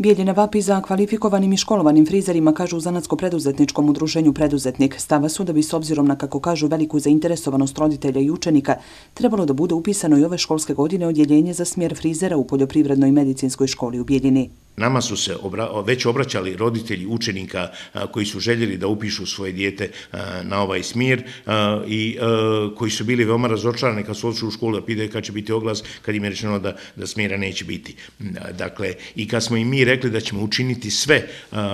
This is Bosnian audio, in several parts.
Bijeljina vapi za kvalifikovanim i školovanim frizerima, kažu u Zanatsko-preduzetničkom udruženju Preduzetnik. Stava su da bi s obzirom na, kako kažu, veliku zainteresovanost roditelja i učenika, trebalo da bude upisano i ove školske godine odjeljenje za smjer frizera u Poljoprivrednoj i medicinskoj školi u Bijeljini. Nama su se već obraćali roditelji učenika koji su željeli da upišu svoje dijete na ovaj smjer i koji su bili veoma razočarani kad su otišli u školu da pitaju kad će biti oglas, kad im je rečeno da smjera neće biti. Dakle, i kad smo im mi rekli da ćemo učiniti sve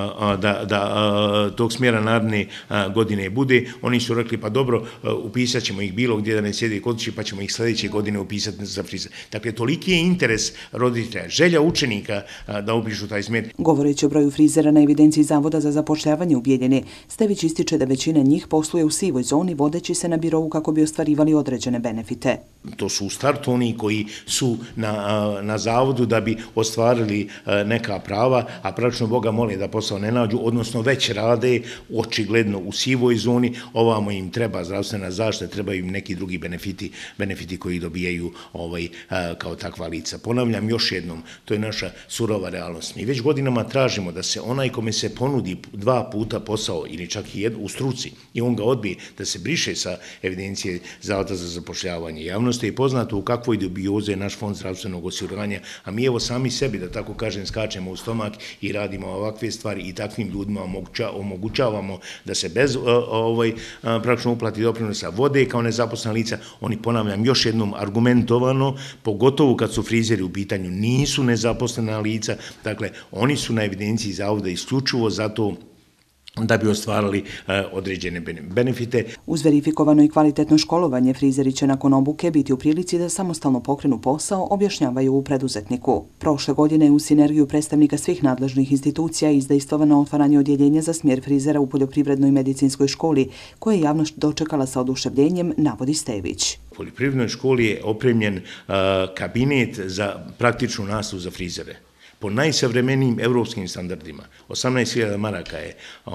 da tog smjera naredne godine bude, oni su rekli pa dobro, upisat ćemo ih bilo gdje da ne sjede kod kuće pa ćemo ih sljedeće godine upisati za frizer. Dakle, toliki je interes roditelja, želja učenika da upišu taj smjer. Govoreći o broju frizera na evidenciji Zavoda za zapošljavanje u Bijeljini, Stević ističe da većina njih posluje u sivoj zoni vodeći se na birovu kako bi ostvarivali određene benefite. To su u startu oni koji su na zavodu da bi ostvarili neka prava, a praktično Boga mole da posao ne nađu, odnosno već rade očigledno u sivoj zoni, ovamo im treba zdravstvena zaštita, trebaju im neki drugi benefiti koji dobijaju kao takva lica. Ponavljam još jednom, to je naša surova realnost. Mi već godinama tražimo da se onaj kome se ponudi 2 puta posao ili čak i u struci i on ga odbije, da se briše sa evidencije Zavoda za zapošljavanje. Javnosti je poznato u kakvoj dubioze je naš fond zdravstvenog osiguranja, a mi evo sami sebi, da tako kažem, skačemo u stomak i radimo ovakve stvari i takvim ljudima omogućavamo da se bez praktično uplati doprinosa vode kao nezaposlena lica. Oni, ponavljam još jednom, argumentovano, pogotovo kad su frizeri u pitanju, nisu nezaposlena lica. Dakle, oni su na evidenciji zavoda isključivo zato da bi ostvarili određene benefite. Uz verifikovano i kvalitetno školovanje, frizeri će nakon obuke biti u prilici da samostalno pokrenu posao, objašnjavaju u Preduzetniku. Prošle godine je u sinergiju predstavnika svih nadležnih institucija izdejstvovano otvaranje odjeljenja za smjer frizera u Poljoprivrednoj i medicinskoj školi, koje je javnost dočekala sa oduševljenjem, navodi Stević. U Poljoprivrednoj školi je opremljen kabinet za praktičnu nastavu za frizere. Po najsavremenijim evropskim standardima. 18.000 maraka je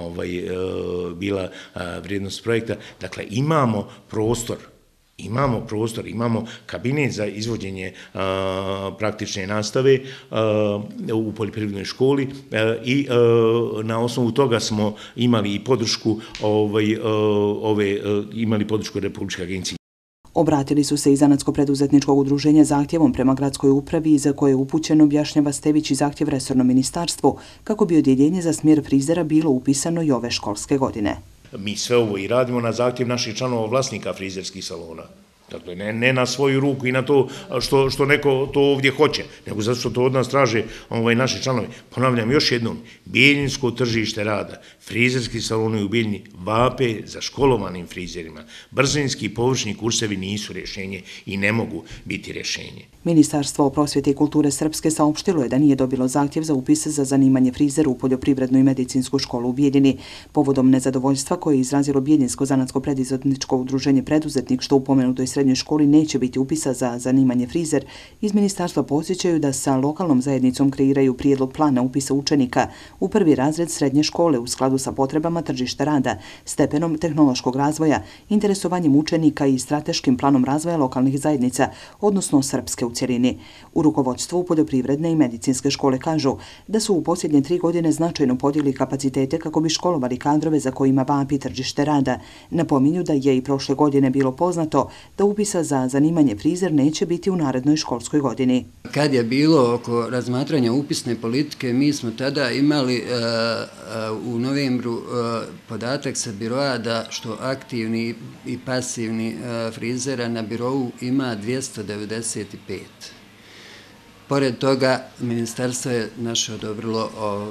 bila vrijednost projekta. Dakle, imamo prostor, imamo kabinet za izvođenje praktične nastave u poljoprivrednoj školi i na osnovu toga smo imali i podršku Republičke agencije. Obratili su se iz Zanatsko-preduzetničkog udruženja zahtjevom prema gradskoj upravi za koje je upućen, objašnjava Stević, i zahtjev resornom ministarstvu kako bi odjeljenje za smjer frizera bilo upisano i ove školske godine. Mi sve ovo i radimo na zahtjev naših članova vlasnika frizerskih salona. Dakle, ne na svoju ruku i na to što neko to ovdje hoće, nego zato što to od nas traže naši članovi. Ponavljam još jednom, bijeljinsko tržište rada, frizerski saloni u Bijeljini vape za školovanim frizerima. Brzinski i površni kursevi nisu rješenje i ne mogu biti rješenje. Ministarstvo prosvjete i kulture Srpske saopštilo je da nije dobilo zahtjev za upis za zanimanje frizera u Poljoprivrednu i medicinsku školu u Bijeljini. Povodom nezadovoljstva koje je izrazilo Bijeljinsko Zanatsko-preduzetničko udruženje Preduzetnik što u pomenutoj srednjoj školi neće biti upisa za zanimanje frizer, iz ministarstva podsjećaju da sa lokalnom zajednicom kreiraju prijedlog plana upisa učenika u 1. razred srednje škole u skladu sa potrebama tržišta rada, stepenom tehnološkog razvoja, interesovanjem učenika i strateškim planom razvoja lokalnih zajednica, odnosno Srpske u cjelini. U rukovodstvu Poljoprivredne i medicinske škole kažu da su u posljednje 3 godine značajno podijeli kapacitete kako bi školovali kadrove za kojima vapi tržište rada. Napominju da je i prošle godine bilo poznato da upisa za zanimanje frizer neće biti u narednoj školskoj godini. Kad je bilo oko razmatranja upisne politike, mi smo tada imali u novembru podatak sa biroa da što aktivni i pasivni frizera na birovu ima 295. Pored toga, ministarstvo je naše odobrilo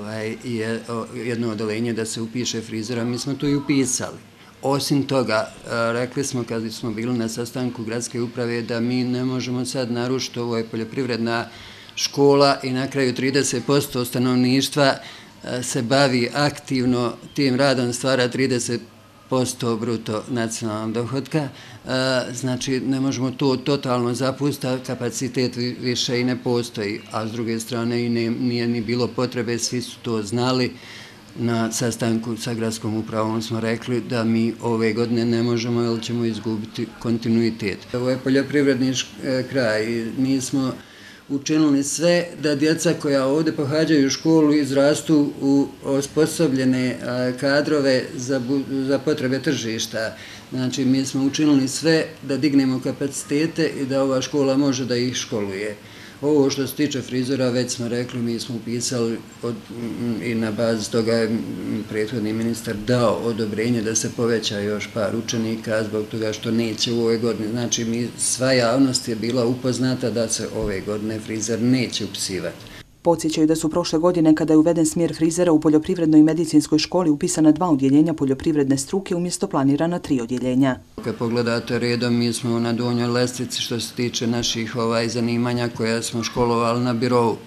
jedno odeljenje da se upiše frizera, mi smo to i upisali. Osim toga, rekli smo kad smo bili na sastanku gradske uprave da mi ne možemo sad narušiti, ovo je poljoprivredna škola i na kraju 30% stanovništva se bavi aktivno tim radom, stvara 30% bruto nacionalnog dohotka, znači ne možemo to totalno zapustiti, kapacitet više i ne postoji, a s druge strane nije ni bilo potrebe, svi su to znali. Na sastanku sa gradskom upravom smo rekli da mi ove godine ne možemo jer ćemo izgubiti kontinuitet. Ovo je poljoprivredni kraj, mi smo učinili sve da djeca koja ovdje pohađaju školu izrastu u osposobljene kadrove za potrebe tržišta. Znači, mi smo učinili sve da dignemo kapacitete i da ova škola može da ih školuje. Ovo što se tiče frizera, već smo rekli, mi smo upisali i na bazi toga je prethodni ministar dao odobrenje da se poveća još par učenika zbog toga što neće u ovoj godini. Znači, sva javnost je bila upoznata da se ove godine frizer neće upisivati. Podsjećaju da su prošle godine, kada je uveden smjer frizera u poljoprivrednoj i medicinskoj školi, upisana 2 odjeljenja poljoprivredne struke umjesto planirana 3 odjeljenja. Kad pogledate redom, mi smo na donjoj lestvici što se tiče naših zanimanja koja smo školovali na birovu.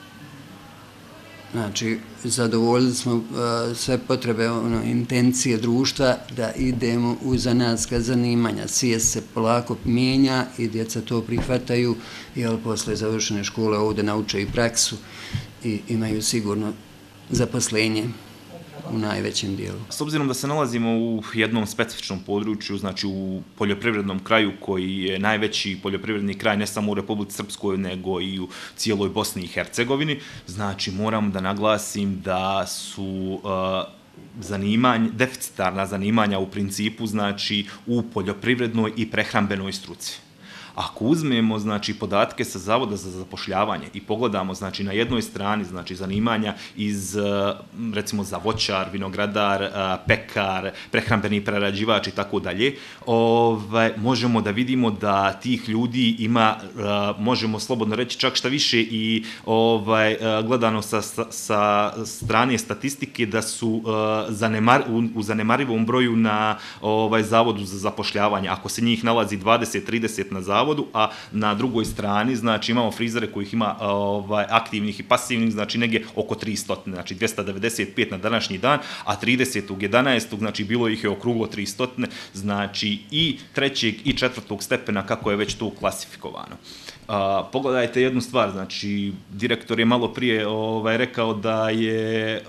Znači, zadovoljili smo sve potrebe, intencije društva da idemo u zanatska zanimanja. Svijest se polako mijenja i djeca to prihvataju, jer posle završene škole ovdje nauče i praksu i imaju sigurno zaposlenje u najvećem dijelu. S obzirom da se nalazimo u jednom specifičnom području, znači u poljoprivrednom kraju koji je najveći poljoprivredni kraj ne samo u Republici Srpskoj nego i u cijeloj Bosni i Hercegovini, znači moram da naglasim da su deficitarna zanimanja u principu znači u poljoprivrednoj i prehrambenoj struci. Ako uzmemo znači podatke sa Zavoda za zapošljavanje i pogledamo znači na jednoj strani znači zanimanja iz recimo za voćar, vinogradar, pekar, prehrambeni prerađivač i tako dalje, možemo da vidimo da tih ljudi ima, možemo slobodno reći čak šta više i gledano sa strane statistike da su u zanemarivom broju na Zavodu za zapošljavanje. Ako se njih nalazi 20-30 na zavodu, a na drugoj strani znači imamo frizere kojih ima aktivnih i pasivnih, znači negdje oko 300, znači 295 na današnji dan, a 30.11. znači bilo ih je okruglo 300, znači i 3. i 4. stepena kako je već to klasifikovano. Pogledajte jednu stvar, znači direktor je malo prije rekao da je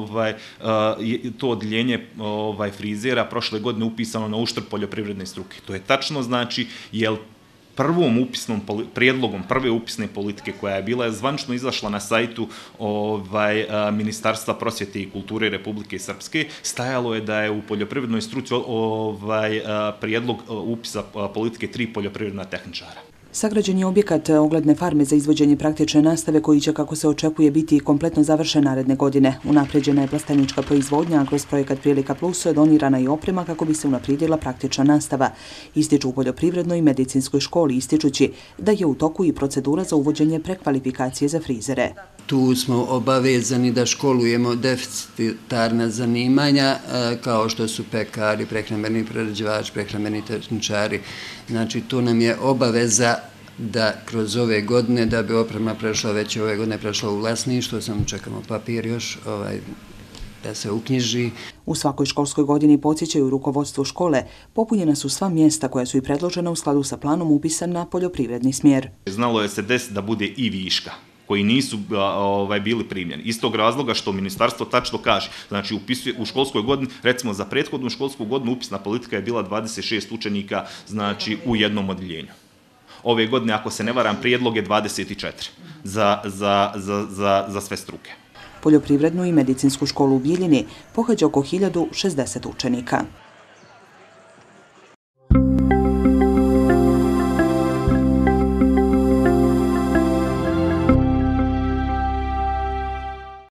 to odjeljenje frizera prošle godine upisano na uštrb poljoprivredne struke. To je tačno, znači, jer prvom upisnom prijedlogom prve upisne politike koja je bila zvanično izašla na sajtu Ministarstva prosvjete i kulture Republike Srpske, stajalo je da je u poljoprivrednoj struci prijedlog upisa politike 3 poljoprivredna tehničara. Sagrađen je objekat ogledne farme za izvođenje praktične nastave koji će, kako se očekuje, biti kompletno završen naredne godine. Unapređena je plastenička proizvodnja, a kroz projekat Prilika Plus donirana i oprema kako bi se unaprijedila praktična nastava. Ističu u poljoprivrednoj i medicinskoj školi, ističući da je u toku i procedura za uvođenje prekvalifikacije za frizere. Tu smo obavezani da školujemo deficitarna zanimanja kao što su pekari, prehrambeni prerađivači, prehrambeni tehničari. Znači, tu nam je obaveza da kroz ove godine, da bi oprema prešla, već ove godine prešla u vlasništvo, samo čekamo papir još da se uknjiži. U svakoj školskoj godini, podsjećaju rukovodstvo škole, popunjena su sva mjesta koja su i predložena u skladu sa planom upisan na poljoprivredni smjer. Znalo je se desiti da bude i viška koji nisu bili primljeni. Iz tog razloga što ministarstvo tačno kaže, znači u školskoj godini, recimo za prethodnu školsku godinu upisna politika je bila 26 učenika znači u jednom odjeljenju. Ove godine, ako se ne varam, prijedlog je 24 za sve struke. Poljoprivrednu i medicinsku školu u Bijeljini pohađa oko 1060 učenika.